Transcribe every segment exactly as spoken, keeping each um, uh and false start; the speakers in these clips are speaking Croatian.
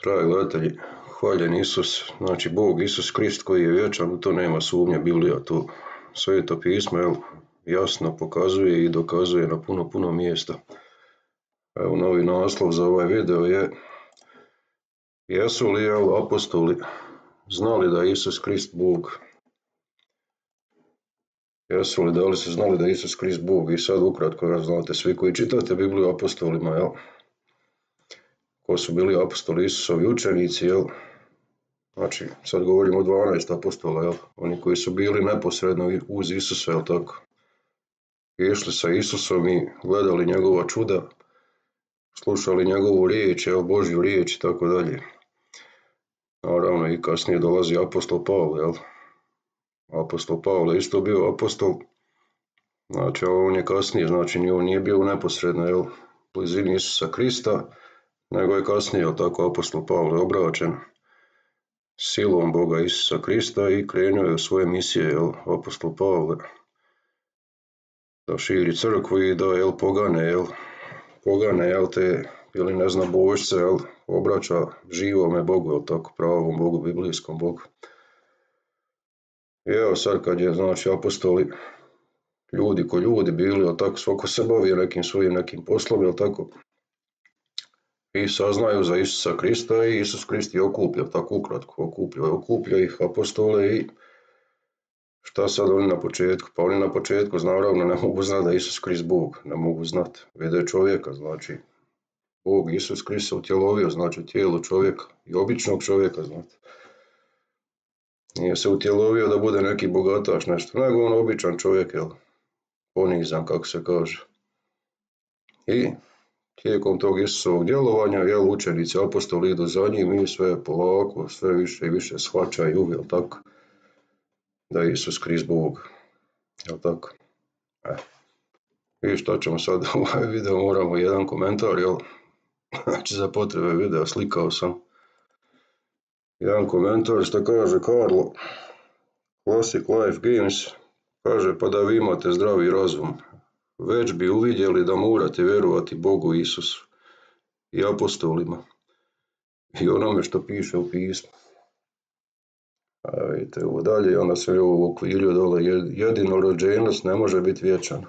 Dragi gledatelji, hvaljen Isus, znači Bog Isus Krist koji je vječan, u to nema sumnje, Biblija to Sveto pismo evo, jasno pokazuje i dokazuje na puno, puno mjesta. Evo novi naslov za ovaj video je: jesu li evo, apostoli znali da je Isus Krist Bog? Jesu li, da li su znali da je Isus Krist Bog? I sad ukratko, znate, svi koji čitate Bibliju apostolima, jel? Ko su bili apostoli Isusovi učenici, jel? Znači, sad govorimo o dvanaest apostola, jel? Oni koji su bili neposredno uz Isusa, jel tako? Išli sa Isusom i gledali njegova čuda, slušali njegovu riječ, jel? Božju riječ i tako dalje. Naravno i kasnije dolazi apostol Pavle, jel? Apostol Pavle je isto bio apostol, znači on je kasnije, znači on nije bio neposredno, jel? Blizini Isusa Krista, nego je kasnije, jel tako, apostol Pavle obraćen silom Boga Isusa Krista i krenuo je u svoje misije, jel, apostol Pavle, da širi crkvu i da, jel, pogane, jel, pogane, jel, te, ili ne zna, božce, jel, obraća živome Bogu, jel tako, pravom Bogu, biblijskom Bogu. I evo sad kad je, znači, apostoli, ljudi ko ljudi bili, jel tako, svako se bavio nekim svojim nekim poslom, jel tako, i saznaju za Isusa Krista i Isus Krist je okuplja, tako ukratko, okuplja, okuplja ih apostole i šta sad oni na početku? Pa oni na početku, naravno, ne mogu znati da je Isus Krist Bog, ne mogu znati, vide čovjeka, znači, Bog Isus Krist se utjelovio, znači, tijelo čovjeka i običnog čovjeka, znate. Nije se utjelovio da bude neki bogataš nešto, nego on običan čovjek, jel, ponizan, kako se kaže. I tijekom tog Isusovog djelovanja, jel, učenici apostoli idu za njim i sve polako, sve više i više shvaćaju, jel tako, da je Isus Krist Bog, jel tako. E. I šta ćemo sad u ovaj video, moramo jedan komentar, jel, znači za potrebe videa slikao sam jedan komentar što kaže Karlo, Classic Life Games, kaže pa da vi imate zdravi razum, već bi uvidjeli da morate vjerovati Bogu Isusu i apostolima i onome što piše u pismu. A vidite ovo dalje, onda se ovo okvirio dole, jedinorođenost ne može biti vječan.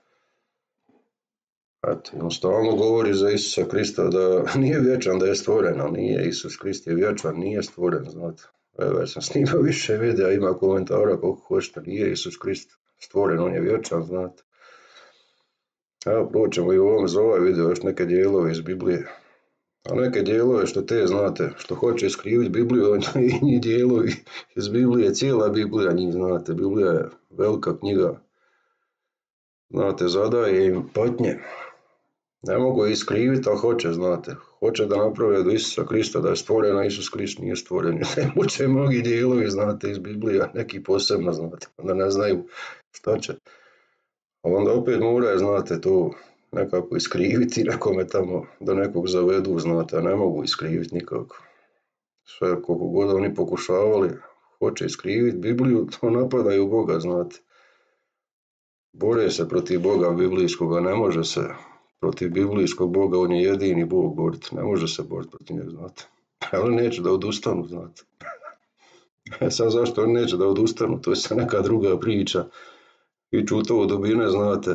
Eto, on stalno govori za Isusa Krista da nije vječan, da je stvoren, ali nije, Isus Krist je vječan, nije stvoren, znate. Evo, ja sam snimao više videa, ima komentara koliko hoćete, nije Isus Krist stvoren, on je vječan, znate. Evo, proćemo i u ovom za ovaj video još neke dijelove iz Biblije. A neke dijelove što te znate, što hoće iskriviti Bibliju, i njih dijelovi iz Biblije, cijela Biblija njih, znate, Biblija je velika knjiga. Znate, zadaje im patnje. Ne mogu iskriviti, ali hoće, znate. Hoće da naprave do Isusa Krista da je stvoren, a Isus Krist nije stvoren. Ne muče mnogi dijelovi, znate, iz Biblije, neki posebno, znate, da ne znaju šta će. A onda opet mora, znate, to nekako iskriviti nekome tamo, da nekog zavedu, znate, a ne mogu iskriviti nikako. Sve koliko god oni pokušavali, hoće iskriviti Bibliju, to napadaju Boga, znate. Bore se protiv Boga biblijskoga, ne može se protiv biblijskog Boga, on je jedini Bog boriti, ne može se boriti protiv njega, znate. Ali neće da odustanu, znate. Sad zašto oni neće da odustanu, to je sad neka druga priča. I čutovo dubine, znate,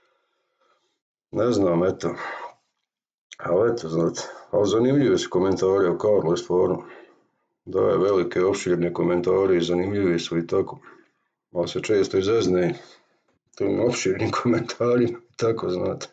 ne znam, eto. Ali eto, znate, ali zanimljivi su komentari o Karlu, je stvarno. Daje velike, opširne komentare i zanimljivi su i tako. Ali se često izezne tim opširnim komentarima, tako, znate.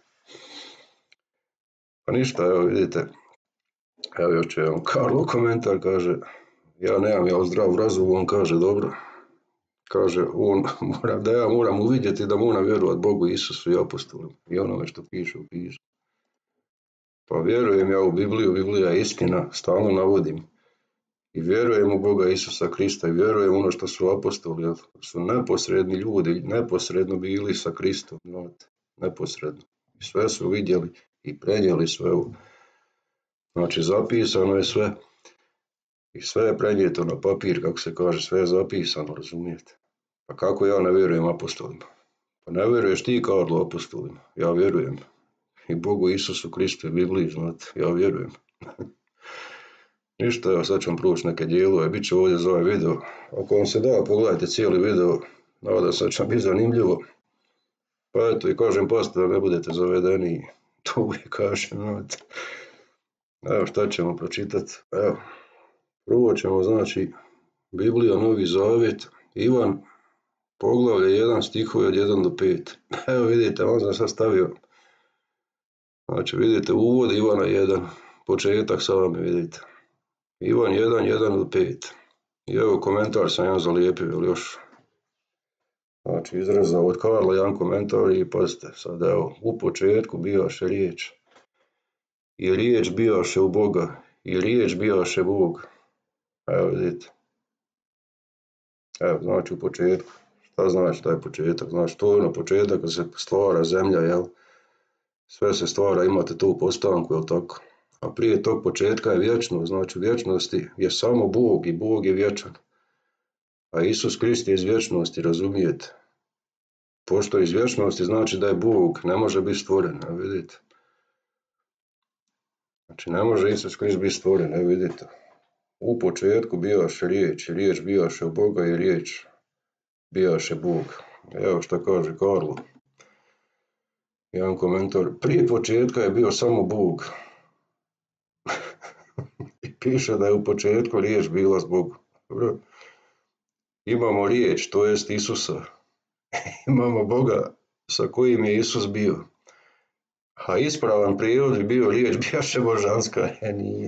Pa ništa, evo vidite, evo još jedan Karlo komentar, kaže, ja nemam ja zdrav razum, on kaže, dobro, kaže, on, moram, da ja moram uvidjeti da moram vjerovati Bogu, Isusu i apostolima i onome što piše u pismu. Pa vjerujem ja u Bibliju, Biblija je istina, stalno navodim. I vjerujem u Boga Isusa Krista i vjerujem ono što su apostoli, jer su neposredni ljudi, neposredno bili sa Kristom, znate, neposredno. I sve su vidjeli i prenijeli sve. Znači, zapisano je sve i sve je prenijeto na papir, kako se kaže, sve je zapisano, razumijete. Pa kako ja ne vjerujem apostolima? Pa ne vjeruješ ti, Karlo, apostolima, ja vjerujem. I Bogu Isusu Kristu i Bibliji, znate, ja vjerujem. Ništa, evo sad ćemo proći neke dijelove, bit će ovdje za ovaj video. Ako vam se da, pogledajte cijeli video, nadam se da će vam biti zanimljivo. Pa eto i kažem, pazite da ne budete zavedeni, to uvijek kažem. Evo šta ćemo pročitati, evo. Prvo ćemo, znači, Biblija, Novi Zavjet, Ivan, poglavlje jedan, stihovi od jedan do pet. Evo vidite, on sam sad stavio, znači vidite uvod Ivana jedan, početak sami vidite. Ivan jedan, jedan do pet. I evo komentar sam ja zalijepio, ili još. Znači izrezao od Karla jedan komentar i pazite, sad evo, u početku bijaše riječ. I riječ bijaše u Boga, i riječ bijaše Bog. Evo vidite. Evo, znači u početku. Šta znači taj početak? Znači to je na početak kad se stvara zemlja, jel? Sve se stvara, imate tu postanku, jel tako? A prije tog početka je vječno, znači u vječnosti je samo Bog i Bog je vječan. A Isus Krist je iz vječnosti, razumijete? Pošto je iz vječnosti znači da je Bog, ne može biti stvoren, evo vidite. Znači ne može Isus Krist biti stvoren, evo vidite. U početku bijaše riječ, i riječ bijaše u Boga i riječ bijaše Bog. Evo što kaže Karlo. Jedan komentar. Prije početka je bio samo Bog. I piše da je u početku riječ bila s Bogom. Dobro. Imamo riječ, to jest Isusa. Imamo Boga sa kojim je Isus bio. A ispravan prijevod bi bio riječ bijaše božanska. E, nije.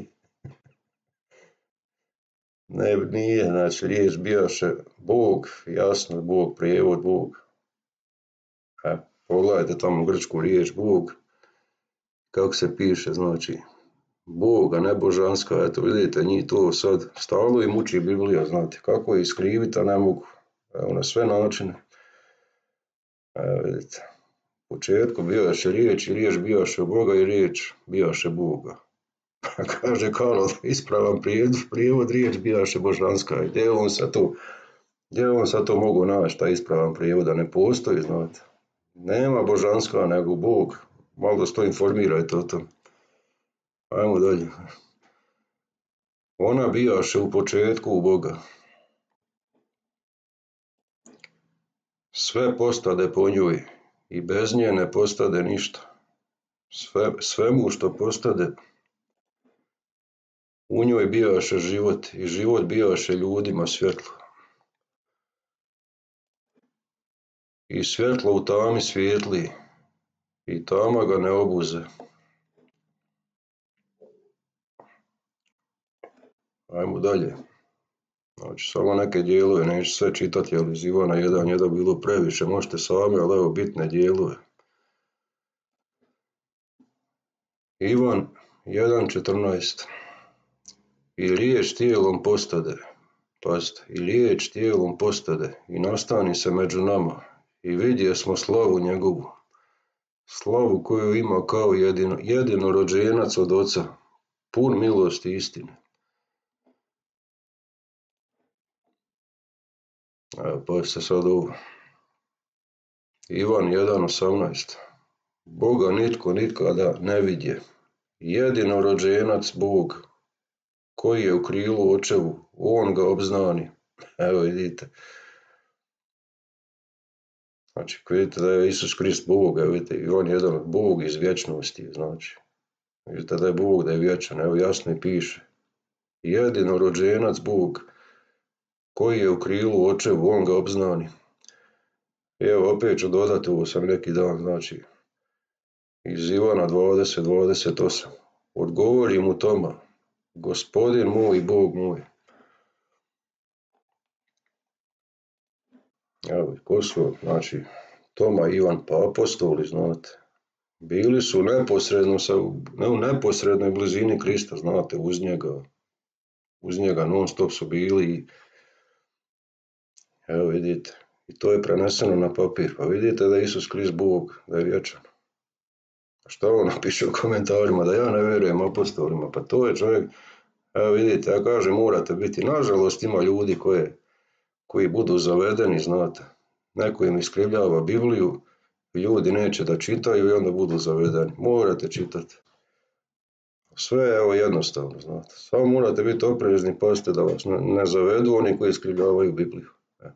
Ne, nije, znači riječ bijaše Bog, jasno, Bog, prijevod Bog. E, pogledajte tamo grčku riječ Bog, kako se piše, znači Bog, a ne božanska, eto vidite, njih to sad stalno im uči Biblija, znate, kako je iskriviti, a ne mogu, evo na sve načine. Evo vidite, u početku bijaše riječ i riječ bijaše u Boga i riječ bijaše Boga. Kaže Karol, ispravan prijevod riječ bijaše božanska. I gdje on sad to, gdje on sad to mogu naći, taj ispravan prijevod, da ne postoji, znate. Nema božanska nego Bog. Malo da se to informirajte o tom. Ajmo dalje. Ona bijaše u početku u Boga. Sve postade po njoj i bez nje ne postade ništa. Sve, svemu što postade u njoj bijaše život i život bijaše ljudima svjetlo. I svjetlo u tami svijetli i tama ga ne obuze. Ajmo dalje. Znači samo neke dijelove, neću sve čitati, jer iz Ivana jedan je da bilo previše, možete sami, ali evo bitne dijelove. Ivan jedan četrnaest. I riječ tijelom postade, pazite, i riječ tijelom postade i nastani se među nama i vidje smo slavu njegovu, slavu koju ima kao jedino, jedino rođenac od Oca, pun milosti i istine. Evo, pazite sad ovo. Ivan jedan osamnaest. Boga nitko nikada ne vidje, jedino rođenac Bog, koji je u krilu očevu, on ga obznani. Evo vidite. Znači, vidite da je Isus Krist Bog, evo vidite, i on je jedan Bog iz vječnosti, znači. Vidite da je Bog, da je vječan, evo jasno i piše. Jedino rođenac Bog, koji je u krilu očevu, on ga obznani. Evo, opet ću dodati, ovo sam neki dan, znači, iz Ivana dvadeset dvadeset osam. Odgovori mu Toma, Gospodin moj i Bog moj. Evo, ko su, znači, Toma i Ivan, pa apostoli, znate. Bili su neposredno, sa, ne u neposrednoj blizini Krista, znate, uz njega. Uz njega non stop su bili. Evo vidite, i to je preneseno na papir. Pa vidite da je Isus Krist Bog, da je vječan. A šta on napiše u komentarima, da ja ne vjerujem apostolima, pa to je čovjek. Evo vidite, ja kažem, morate biti, nažalost ima ljudi koje, koji budu zavedeni, znate, neko im iskrivljava Bibliju, ljudi neće da čitaju i onda budu zavedeni, morate čitati. Sve je evo jednostavno, znate. Samo morate biti oprezni, pazite da vas ne, ne zavedu oni koji iskrivljavaju Bibliju. E.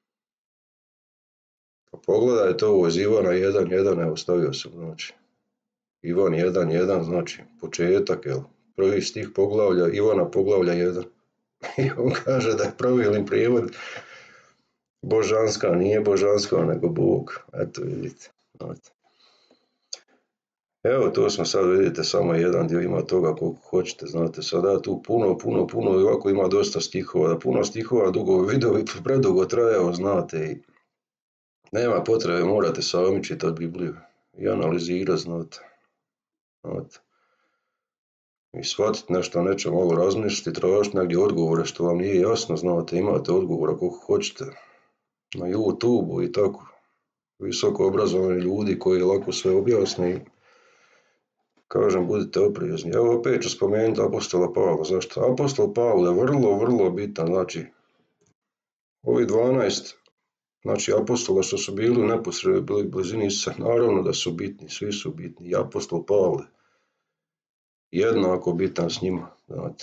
Pa pogledajte ovo iz Ivana jedan jedan, evo stavio sam, znači. Ivan jedan jedan, znači početak, jel? Prvi stih poglavlja, Ivana poglavlja jedan. I on kaže da je pravilni prijevod božanska, nije božanska, nego Bog. Eto vidite. Znate. Evo to smo sad, vidite, samo jedan dio, ima toga koliko hoćete, znate, sada tu puno, puno, puno i ovako ima dosta stihova, da puno stihova, dugo video i predugo trajao, znate, i nema potrebe, morate sami čitati Bibliju i analizirati, znate, znate. I shvatiti nešto, neće malo razmisliti, tražiti negdje odgovore što vam nije jasno, znate, imate odgovora koliko hoćete na YouTube-u i tako, visoko obrazovani ljudi koji lako sve objasne i kažem, budite oprezni. Evo opet ću spomenuti apostola Pavla. Zašto? Apostol Pavle je vrlo, vrlo bitan. Znači, ovi dvanaest, znači apostola što su bili neposredno, bili blizini Isusa, naravno da su bitni, svi su bitni. I apostol Pavle jednako bitan s njima. Znate.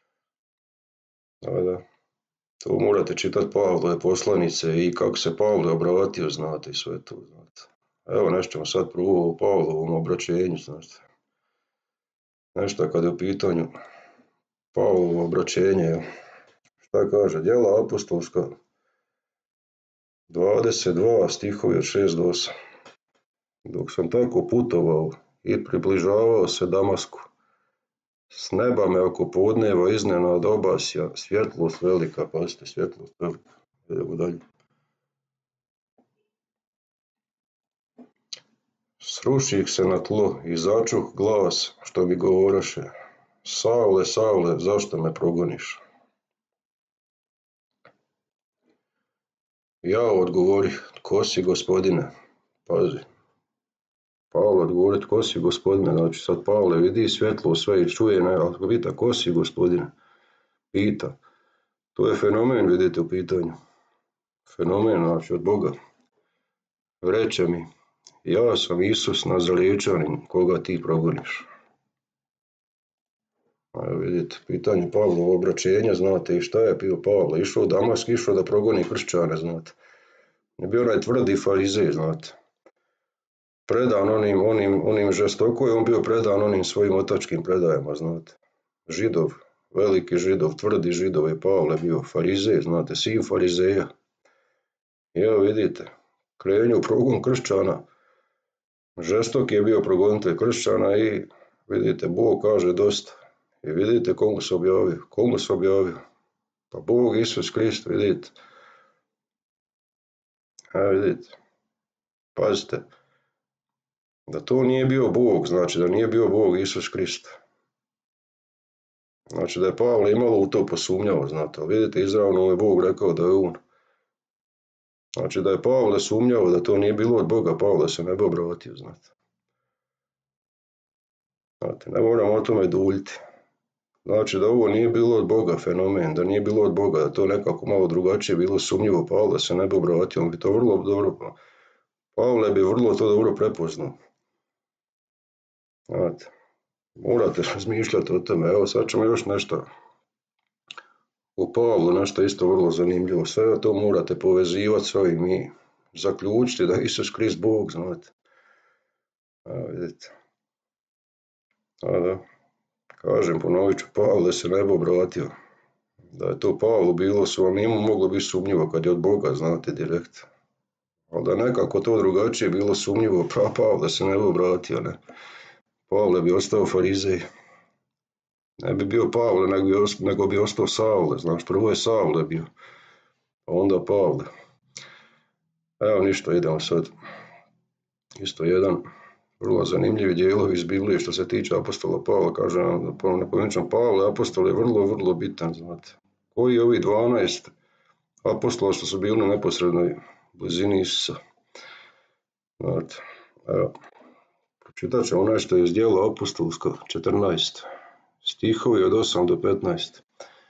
Da, da. To morate čitati Pavlove poslanice i kako se Pavle obratio, znate, i sve to. Znate. Evo nešto ćemo sad prvo o Pavlovom obraćenju, znate. Nešto kad je u pitanju Pavlovo obraćenje, šta kaže, djela apostolska, dvadeset dva stihovi od šest do osam. Dok sam tako putovao i približavao se Damasku, s neba me oko podneva iznenada obasja svjetlost velika, pazite, svjetlost velika. Idemo dalje. Sruših se na tlo i začuh glas što mi govoraše: Savle, Savle, zašto me progoniš? Ja odgovori, tko si, Gospodine? Pazi. Pavle odgovori, tko si, Gospodine? Znači sad Pavle vidi svjetlo sve i čuje, ne, ali pita, ko si, Gospodine? Pita. To je fenomen, vidite, u pitanju. Fenomen, znači od Boga. Reče mi, ja sam Isus Nazarećanin, koga ti progoniš. A vidite, pitanje Pavlova obraćenja, znate, i šta je bio Pavle? Išao u Damask, išao da progoni kršćane, znate. Je bio onaj tvrdi farizej, znate. Predan onim, onim, onim žestoko je on bio predan onim svojim otačkim predajama, znate. Židov, veliki židov, tvrdi židov je Pavle bio farizej, znate, sin farizeja. I evo vidite, krenju u progon kršćana, žestok je bio progonitelj kršćana i vidite, Bog kaže dosta. I vidite komu se objavio, komu se objavio. Pa Bog Isus Krist, vidite. A vidite, pazite, da to nije bio Bog, znači da nije bio Bog Isus Krist. Znači da je Pavle imalo u to posumnjao, znate, ali vidite, izravno je Bog rekao da je on. Znači da je Pavle sumnjao da to nije bilo od Boga, Pavle se ne bi obratio, znate. Znate, ne moramo o tome duljiti. Znači da ovo nije bilo od Boga fenomen, da nije bilo od Boga, da to nekako malo drugačije bilo sumnjivo, Pavle se ne bi obratio, on bi to vrlo dobro, Pavle bi vrlo to dobro prepoznao. Znate, morate razmišljati o tome. Evo sad ćemo još nešto u Pavlu, nešto isto vrlo zanimljivo. Sve to morate povezivati s ovim i zaključiti da je Isus Krist Bog, znate. A vidite. A da. Kažem, ponovit ću, Pavle se ne bi obratio. Da je to Pavlu bilo su vam njemu moglo biti sumnjivo kad je od Boga, znate, direkt. Ali da nekako to drugačije bilo sumnjivo, pa Pavle se ne bi obratio, ne. Pavle bi ostao farizej. Ne bi bio Pavle, nego bi, ostao, nego bi ostao Savle, znaš, prvo je Savle bio, a onda Pavle. Evo ništa, idemo sad. Isto jedan vrlo zanimljivi dijelovi iz Biblije što se tiče apostola Pavla, kaže, napomenućem, Pavle, apostol je vrlo, vrlo bitan, znate. Koji ovi dvanaest apostola što su bili u neposrednoj blizini Isusa. Znate, evo, pročitat ćemo nešto iz djela apostolska, četrnaest, stihovi od osam do petnaest.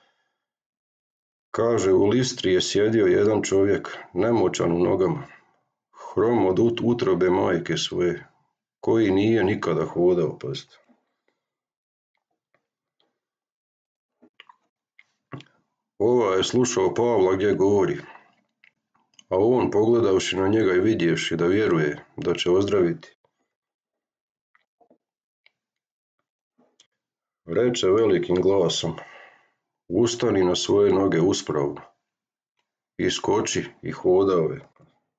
Kaže, u Listri je sjedio jedan čovjek, nemoćan u nogama, hrom od utrobe majke svoje, koji nije nikada hodao, pazite. Ovaj je slušao Pavla gdje govori, a on pogledavši na njega i vidjevši da vjeruje da će ozdraviti, reče velikim glasom, ustani na svoje noge uspravno, i skoči i hodao je.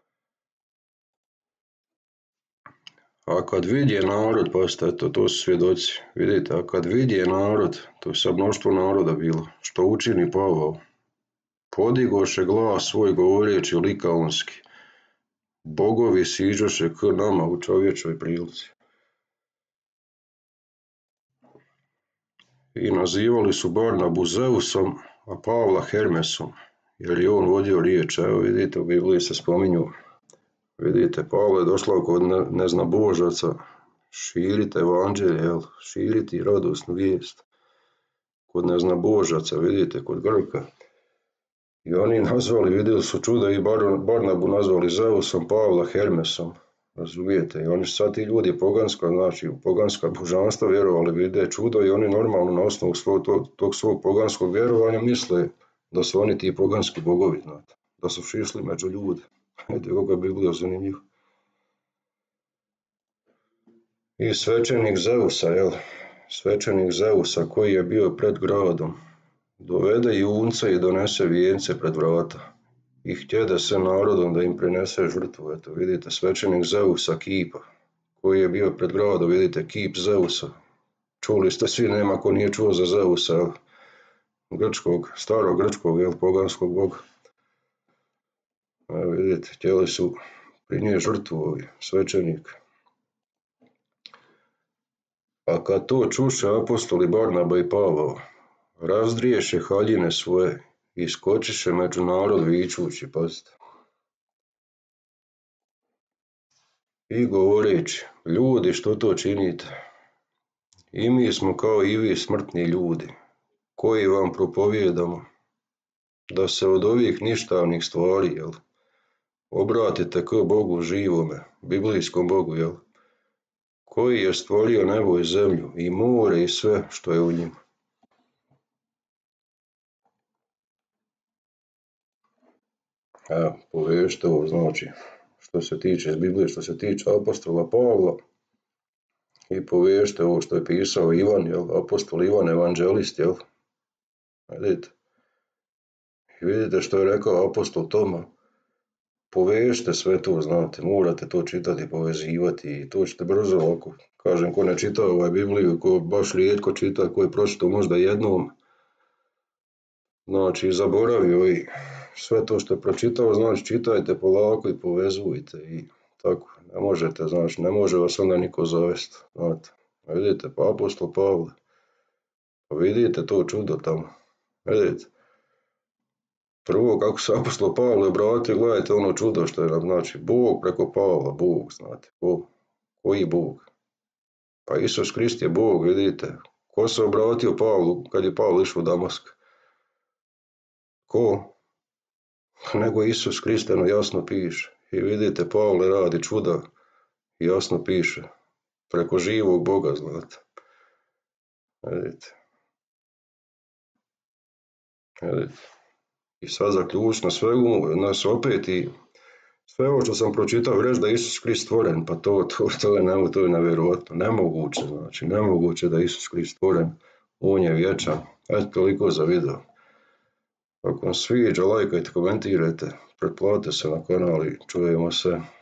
A kad vidje narod, pazite, eto, to su svjedoci, vidite, a kad vidje narod, to je sad mnoštvo naroda bilo, što učini Pavao, podigoše glas svoj govoreći likaonski, bogovi siđoše k nama u čovječoj prilici. I nazivali su Barnabu Zeusom, a Pavla Hermesom, jer je on vodio riječ. Evo vidite, u Bibliji se spominju, vidite, Pavle je došao kod neznabožaca, širite evanđelje, jel, širiti radosnu vijest. Kod neznabožaca, vidite, kod Grka. I oni nazvali, vidjeli su čuda i Barnabu nazvali Zeusom, Pavla Hermesom. Razumijete, i oni su sad ti ljudi poganska, znači u poganska božanstva vjerovali, vide čudo i oni normalno na osnovu svog, tog, tog svog poganskog vjerovanja misle da su oni ti poganski bogovi, znate, da su šišli među ljude. Vidite kako je Biblija zanimljiva. I svećenik Zeusa, jel, svećenik Zeusa koji je bio pred gradom, dovede junce i donese vijence pred vrata. I htjede se narodom da im prinese žrtvu. Eto, vidite, svećenik Zeusa kipa, koji je bio pred gradom, vidite, kip Zeusa. Čuli ste svi, nema ko nije čuo za Zeusa, jel? Grčkog, starog grčkog, jel, poganskog boga. Evo, vidite, htjeli su prinijeti žrtvu ovi, svećenik. A kad to čuše apostoli Barnaba i Pavao, razdriješe haljine svoje i skočiše među narod vičući, pazite. I govoreći, ljudi, što to činite? I mi smo kao i vi smrtni ljudi, koji vam propovijedamo da se od ovih ništavnih stvari, jel, obratite k Bogu živome, biblijskom Bogu, jel, koji je stvorio nebo i zemlju i more i sve što je u njima. Evo, povežite ovo, znači, što se tiče iz Biblije, što se tiče apostola Pavla, i povežite ovo što je pisao Ivan, jel, apostol Ivan, evanđelist, jel, vidite. I vidite što je rekao apostol Toma, povežite sve to, znate, morate to čitati, povezivati i to ćete brzo ovako. Kažem, ko ne čita ovaj Bibliju, ko baš rijetko čita, ko je pročitao možda jednom, znači zaboravio i sve to što je pročitao, znači čitajte polako i povezujte i tako, ne možete, znači ne može vas onda niko zavesti, znate. Vidite, pa apostol Pavle, pa vidite to čudo tamo, vidite. Prvo, kako se apostol Pavle obratio, gledajte ono čudo što je nam, znači, Bog preko Pavla, Bog, znate, ko, koji Bog? Pa Isus Krist je Bog, vidite. Ko se obratio Pavlu kad je Pavle išao u Damask? Ko? Nego Isus Krist, ono jasno piše. I vidite, Pavle radi čuda, jasno piše, preko živog Boga, znate. Vidite. Vidite. I sad zaključno svegu, nas opet i sve ovo što sam pročitao reći da je Isus Krist stvoren, pa to, to, to je, ne, to je nevjerojatno, nemoguće, znači, nemoguće da je Isus Krist stvoren, on je vječan. Eto, toliko za video. Ako vam sviđa, lajkajte, komentirajte, pretplatite se na kanal i čujemo se.